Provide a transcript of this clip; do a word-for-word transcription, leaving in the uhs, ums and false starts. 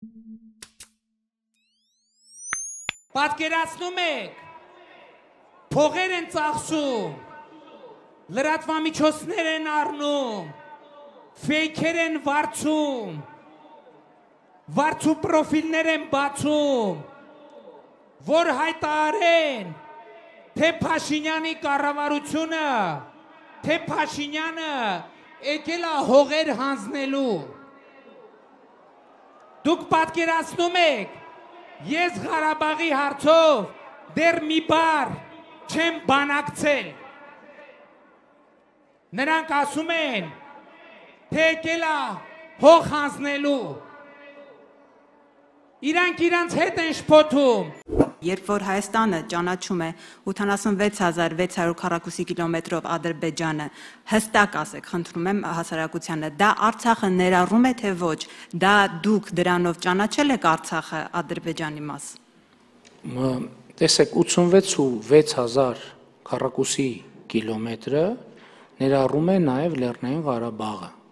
Պատկերացնում եք, փողեր են ծախսում, լրատվամիջոցներ են առնում, ֆեյքեր են վարձում, վարձու պրոֆիլներ են բացում, որ հայտարարեն, թե Փաշինյանի կառավարությունը, թե Փաշինյանը եկել է հողեր հանձնելու։ Դուք պատկերացնում եք, ես Ղարաբաղի հարցով դեռ մի բառ չեմ բանակցել։ Նրանք ասում են, թե եկել է հող հանձնելու։ Իրանք իրանց հետ են շփոթում։ Երբ որ Հայաստանը ճանաչում է ութանասունվեց հազար վեց հարյուր քառակուսի կիլոմետրով Ադրբեջանը, հստակ ասեք, խնդրում եմ հասարակությանը, դա Արցախը ներառում է թե ոչ, դա դուք դրանով ճանաչել եք Արցախը Ադրբեջանի մաս։ Տեսեք, ութսունվեց ու վեց հազար քառակուսի կիլոմետրը ներառում է նաև Լեռնային Ղարաբաղը։